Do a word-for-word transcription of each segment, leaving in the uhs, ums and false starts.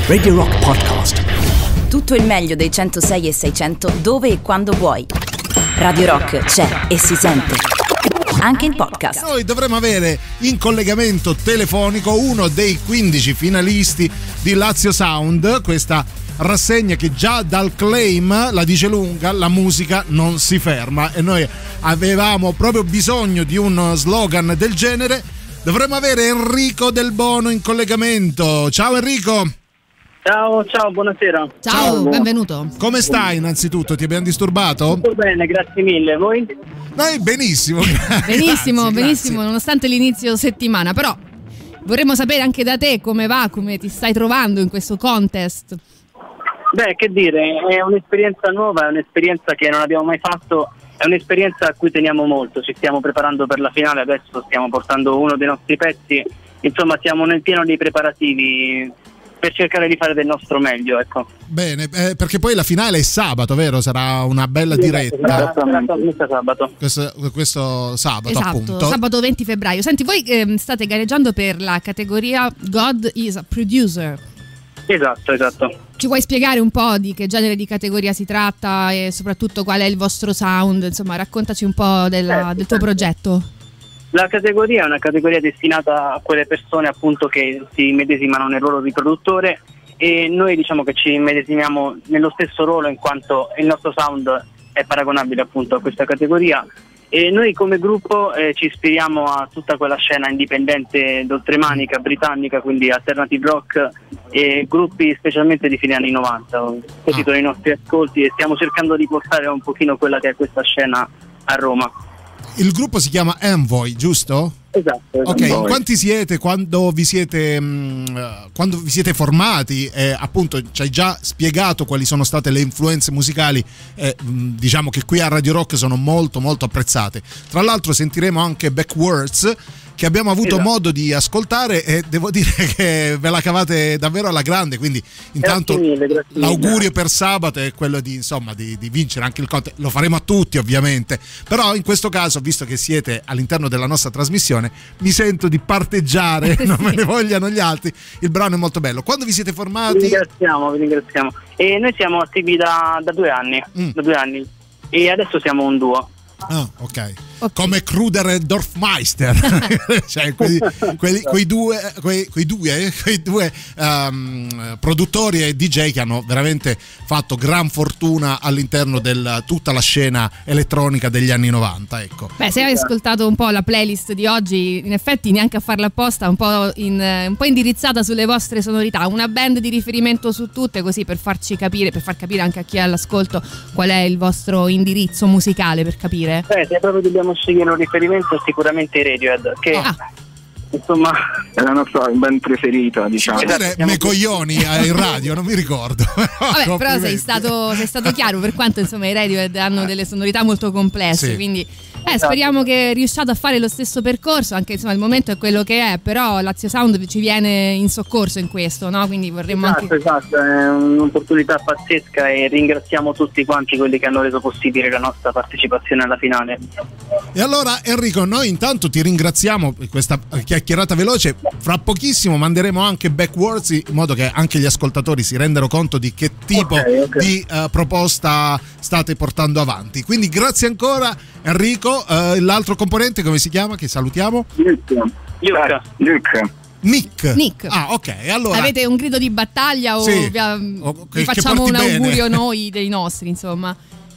Radio Rock Podcast. Tutto il meglio dei centosei e seicento dove e quando vuoi. Radio Rock c'è e si sente anche in podcast. Noi dovremmo avere in collegamento telefonico uno dei quindici finalisti di Lazio Sound, questa rassegna che già dal claim la dice lunga: la musica non si ferma, e noi avevamo proprio bisogno di uno slogan del genere. Dovremmo avere Enrico Del Bono in collegamento. Ciao Enrico. Ciao, ciao, buonasera. Ciao, ciao, benvenuto. Come stai innanzitutto? Ti abbiamo disturbato? Tutto bene, grazie mille. Voi? Noi benissimo. Benissimo, grazie, benissimo, grazie. Nonostante l'inizio settimana, però vorremmo sapere anche da te come va, come ti stai trovando in questo contest. Beh, che dire, è un'esperienza nuova, è un'esperienza che non abbiamo mai fatto, è un'esperienza a cui teniamo molto. Ci stiamo preparando per la finale, adesso stiamo portando uno dei nostri pezzi, insomma siamo nel pieno dei preparativi per cercare di fare del nostro meglio, ecco. Bene, eh, perché poi la finale è sabato, vero? Sarà una bella diretta. Questo sabato. Questo, questo sabato, esatto, appunto. Sabato venti febbraio. Senti, voi eh, state gareggiando per la categoria God is a Producer. Esatto, esatto. Ci vuoi spiegare un po' di che genere di categoria si tratta e soprattutto qual è il vostro sound? Insomma, raccontaci un po' della, eh, del tuo progetto. La categoria è una categoria destinata a quelle persone appunto che si medesimano nel ruolo di produttore, e noi diciamo che ci medesimiamo nello stesso ruolo in quanto il nostro sound è paragonabile appunto a questa categoria, e noi come gruppo eh, ci ispiriamo a tutta quella scena indipendente d'oltremanica, britannica, quindi alternative rock e gruppi specialmente di fine anni novanta. Questi ah. sono i nostri ascolti e stiamo cercando di portare un pochino quella che è questa scena a Roma. Il gruppo si chiama Envoy, giusto? Esatto, esatto. Ok, in quanti siete quando vi siete mh, quando vi siete formati? Eh, appunto, ci hai già spiegato quali sono state le influenze musicali, eh, mh, diciamo che qui a Radio Rock sono molto molto apprezzate. Tra l'altro sentiremo anche Backwards, che abbiamo avuto esatto. modo di ascoltare, e devo dire che ve la cavate davvero alla grande, quindi intanto grazie mille, grazie mille. L'augurio per sabato è quello di, insomma, di, di vincere anche il contest. Lo faremo a tutti ovviamente, però in questo caso, visto che siete all'interno della nostra trasmissione, mi sento di parteggiare, non me ne vogliano gli altri. Il brano è molto bello. Quando vi siete formati? Vi ringraziamo, vi ringraziamo. E noi siamo attivi da, da due anni, mm. da due anni, e adesso siamo un duo. Ah, ok. Okay. Come Kruder e Dorfmeister, cioè quelli, quelli, quei due, quei, quei due, quei due um, produttori e D J che hanno veramente fatto gran fortuna all'interno di tutta la scena elettronica degli anni novanta. Ecco. Beh, se hai ascoltato un po' la playlist di oggi, in effetti neanche a farla apposta, un po', in, un po' indirizzata sulle vostre sonorità, una band di riferimento su tutte, così per farci capire, per far capire anche a chi è all'ascolto qual è il vostro indirizzo musicale, per capire. Beh, se proprio dobbiamo scegliere un riferimento, sicuramente i Radiohead, che ah. insomma è la nostra band preferita, diciamo. Esatto, me coglioni in radio, non mi ricordo. Vabbè, però sei stato, sei stato chiaro, per quanto insomma i Radiohead hanno delle sonorità molto complesse, sì. Quindi eh, speriamo che riusciate a fare lo stesso percorso, anche insomma il momento è quello che è, però Lazio Sound ci viene in soccorso in questo, no? Quindi vorremmo esatto, anche... esatto, è un'opportunità pazzesca e ringraziamo tutti quanti quelli che hanno reso possibile la nostra partecipazione alla finale. E allora Enrico, noi intanto ti ringraziamo per questa chiacchierata veloce. Fra pochissimo manderemo anche Backwards, in modo che anche gli ascoltatori si rendano conto di che tipo okay, okay. di uh, proposta state portando avanti. Quindi grazie ancora Enrico. Uh, l'altro componente come si chiama? Che salutiamo? Luca. Luca. Nick. Nick. Ah, ok. Allora avete un grido di battaglia o sì. vi, o vi che, facciamo che un augurio bene. noi dei nostri, insomma?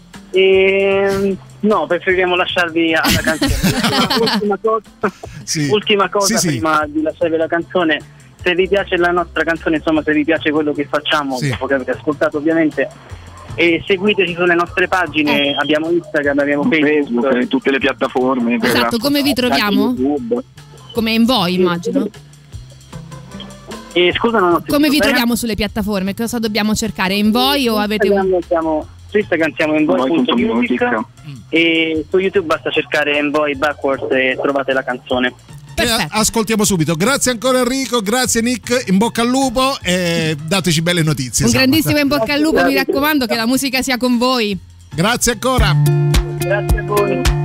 E... no, preferiamo lasciarvi alla canzone. Ultima cosa, sì. Ultima cosa sì, prima sì. di lasciarvi la canzone. Se vi piace la nostra canzone, insomma, se vi piace quello che facciamo, sì. dopo che avete ascoltato ovviamente, e seguiteci sulle nostre pagine, eh. abbiamo Instagram, abbiamo Facebook, Facebook, tutte le piattaforme. Esatto, come vi troviamo? Come Envoy, immagino. E scusa, non ho come vi bene? troviamo sulle piattaforme? Cosa dobbiamo cercare? Envoy o avete un... siamo, su Instagram siamo envoy punto music e su YouTube basta cercare Envoy Backwards e trovate la canzone. E ascoltiamo subito. Grazie ancora Enrico, grazie Nick, in bocca al lupo e dateci belle notizie. Un sabato. grandissimo in bocca al lupo, mi raccomando che la musica sia con voi. Grazie ancora. Grazie a voi.